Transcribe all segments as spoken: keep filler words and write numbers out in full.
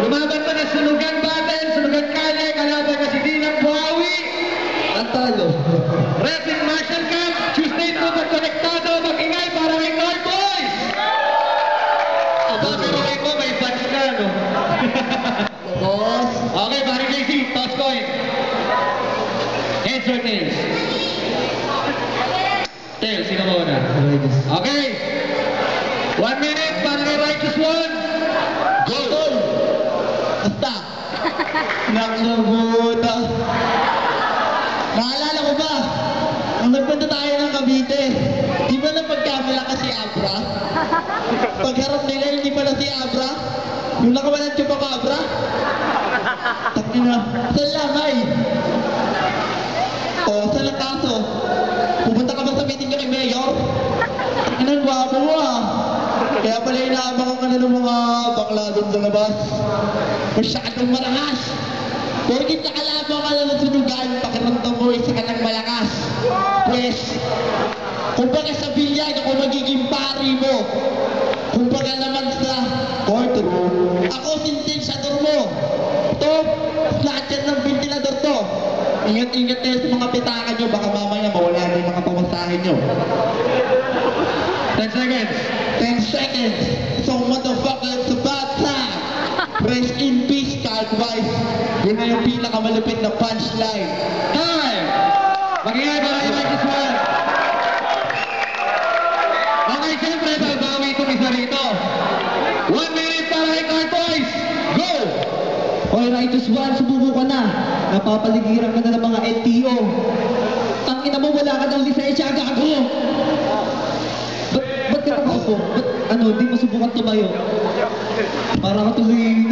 Lumaban pa ng sunugan battle, sunugan kalye, kalaban na si Dinang Buhawi. Ang talo. Wrestling Martial Camp, Tuesday to magkonektado, mag-ingay para kay North Boys. Aba, pero kay ko, may fans ka, no? Boss. Okay, pare J C, toss coin. Heads or tails? Tails, sino muna? Okay. One minute para kay Righteous One. Go! Basta! Naksabuta! Naalala ko ba? Nung nagpunta tayo ng Cavite, di ba na pagkamala ka si Abra? Pagharap nila, hindi pala si Abra? Yung nakawalan Chupacabra? Takina, saan lamay? O, saan ang kaso? Pupunta ka ba sa meeting niyo kay Mayor? Takina, guwapo mo ah! Kaya pala inaabangan ka na ng mga bakla doon sa labas. Masyadong malakas. Porkit nakalabang ka na ng sunugan, pakiramdam mo isa ka ng malakas. Pues, kumbaga sa bilyan ako magiging pari mo. Kumbaga naman sa courtroom, ako sentensyador mo. Ito, snatcher ng ventilador to. Ingat-ingat kayo sa mga pitaka nyo, baka mamaya mawala na yung mga pamasahin nyo. ten seconds. ten seconds. So motherfucker, it's about time. Rest in peace, Carl Weiss. Yun na yung pinakamalupit na punchline. Time! Mag-ingay para kay Righteous One. Okay, siyempre, babawi itong isa rito. One minute para kay Carl Weiss. Go! Okay, Righteous One, subuko ka na. Napapaligiran ka na ng mga L T O. Tangina mo, wala ka daw lisensya, gago. Ba't ka nakaupo? Ba't ano, di mo subukan tumayo? Para ka tuloy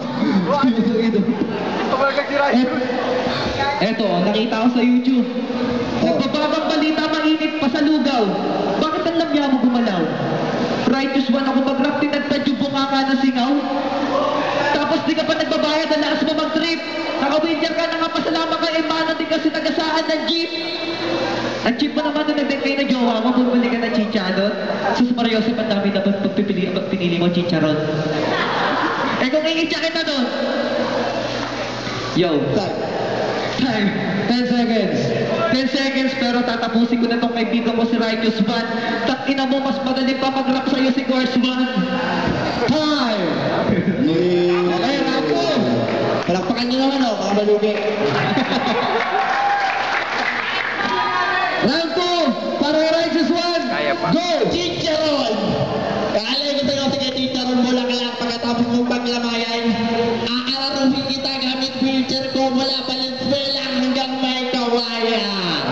eto, nakita ko sa YouTube. Nagbababang balita mainit pa sa lugaw. Bakit ang lamya mo gumalaw? Righteous One ako mag-rap, tinagtad yung bunganga na singaw. Tapos di ka pa nagbabayad, ang lakas mo mag-trip. Naka-winter ka, nakapasalamat ka, eh mana di kasi tagasaan ng jeep. Ang cheap mo naman nung nag-date kayo na jowa mo, bumili ka ng chicha doon. Sus Mariosep, ang dami dapat pagpipili, pag pinili mo chicharon. Eh kung iitsa kita doon. Yo, time. Time. ten seconds. ten seconds, pero tatapusin ko na itong kaibigan ko si Righteous One. Takina mo, mas madali pa mag-rap sa'yo si Course One. Time! Okay, rap ko! Palakpakan nyo naman, oh, mga malugi. Round two, para Righteous One, go! Chicharon! Kaalay ko sa'yo, sige Chicharon, mula ka lang pagkatapos mong paglamayan. Aararuhin kita gamit wheelchair ko mula Valenzuela hanggang may kawayan.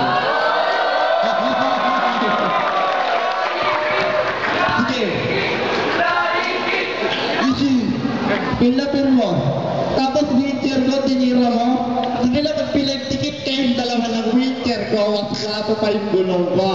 Sige. Easy. Pinlapin mo. Tapos wheelchair ko, tinira mo. Sige lang, magpilag-tikit kayong dalawa ng wheelchair ko. Wala pa pa yung gulong ko.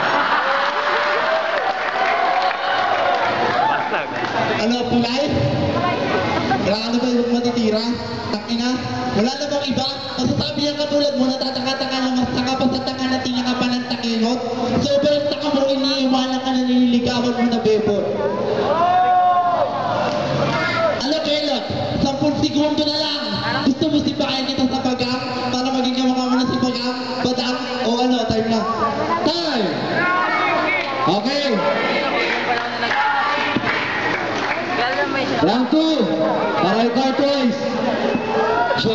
Ano, pulay? Wala ka na ba yung matitira? Takina? Wala na bang iba? Masasabi ang katulad mo, natataka-taka lang at saka pa sa taka na tingin ka pa ng takinot. Sobrang taka mo, iniiwanan ka na nililigawan mo na bebot. Ano, Kelot? Sampung segundo na lang. Gusto mo sipahin kita sa bagang para maging kamukha mo na si bagang, badang, o ano, time na. Time! Okay. Round two, para yung Carl Weiss. So,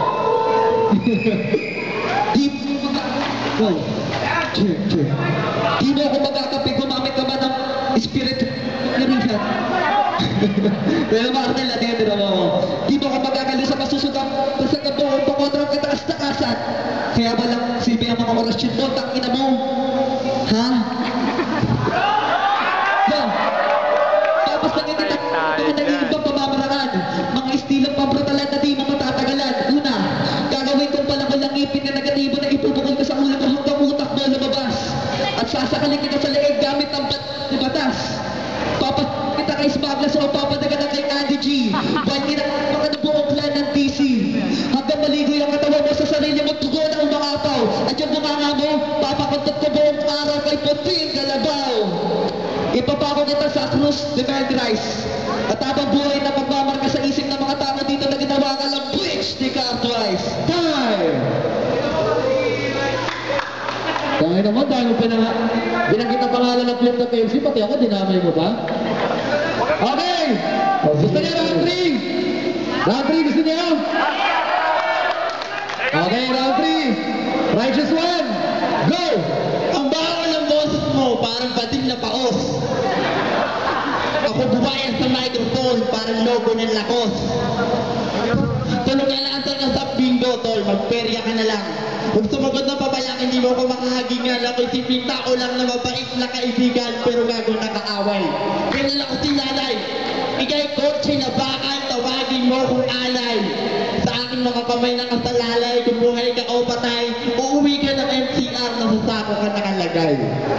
di mo go. Check, check. Di mo ako magkakapi, gumamit ka ba ng spirit narihan? Pero bakit nila, tingnan din mo. Di mo ako magkakali sa masusudang basta ka po, pakontrang kataas-taasan. Kaya ba lang sibi ang mga orasyon mo, tangina mo? Ha? Yo! Tapos nangyayin na nangyayin ibang pamamaraan. Mga istilang pambrutalan na di mo matatagalan. Una, gagawin kong palang-palang ipin na negatibo na ipupukol ka sa ulo mo hanggang utak mo lumabas. At sasakalin kita sa leeg gamit ang batas. Papat kita kay Smaglas o papadagan na kay Andy G. Ba't kinakapaka na buong plan ng T C. Hanggang maligoy ang katawan mo sa sarili mo, tugo na umangapaw. At yung bunganga mo, papakuntot ko buong araw kay Putin Galabaw. Ipapako kita sa krus de Mel Rice. At habang buhay na pagmamarka sa isip ng mga tao pinang binanggit ang pangalan ng club na P M C, pati ako, dinamay mo ba? Okay! Gusto niya round three? Round three gusto niya? Okay, round three. Righteous one. Go! Ang bawal ng boses mo, parang bading na paos. Ako buwayan sa microphone, parang logo ng lakos. Tulog yan ang ka sa bingo, tol, magperya ka na lang. Kung sumagot na pabayak, hindi mo ako makahagingan. Ako'y simpleng tao lang na mabait na kaibigan, pero gago nakaaway. Kailan ako si nanay, ikay kotse na bakal, tawagin mo kung alay. Sa aking mga kamay na kasalalay, kung buhay ka o patay, uuwi ka ng M C R na sa sako ka nakalagay.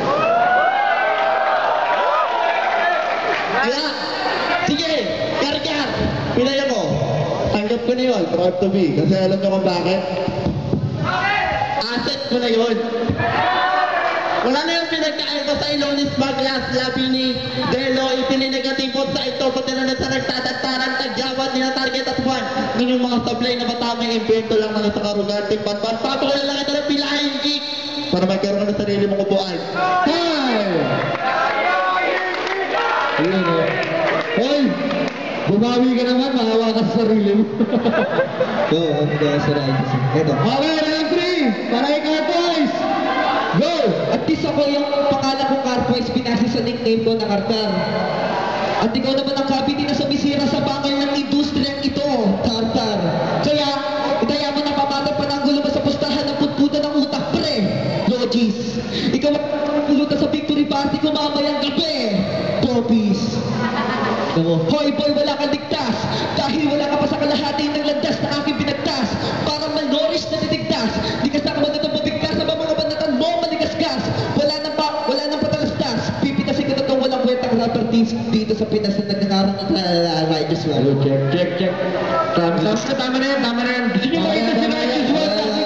Kaya, sige, kargar, pinaya mo. Tanggap ko na yun, proud to be. Kasi alam nyo kung bakit? Asset ko na yun. Wala na yung pinagkain ko sa ilong ni Smaglas, labi ni Delo, ipininegatipot sa ito, pati na sa nagtatagtaran, tagyawat ni na target at one. Nung yung mga sablay na bata may invento lang na sa karuganting patpat, pato ko na lang ito ng pilahin geek para magkaroon ka ng sarili mong upuan. Time! Ayun o. Hoy! Bumawi ka naman, mahawa ka sa sarili mo. Go, ano kaya sa Righteous? Ito. Okay, round three! Para ikaw, boys! Go! At least ako yung pangalan ko Carpoise, pinasi sa nickname ko na Carter. At ikaw naman ang kabiti na sumisira sa bakal ng industriyang ito, Carter. Kaya, itaya mo na pamatag pananggulo mo sa pustahan ng putputa ng utak, pre. Logis. Ikaw ang pulutan sa victory party ko mamayang gabi. Poppies. Hoy boy, wala kang ligtas. Dahil wala ka pa sa kalahati ng landas na aking pinagtas. Parang malnourished na titigtas. Di ka sa kaman itong mabigkas. Sa mga banatan mo, maligasgas. Wala nang pa, wala nang patalastas. Pipitasin ko na itong walang kwentang rapper teams dito sa Pinas na nagkakaroon ng Righteous One. Check, check, check. Tama, tama, tama na yan, tama na yan. Gusto niyo makita si Righteous One?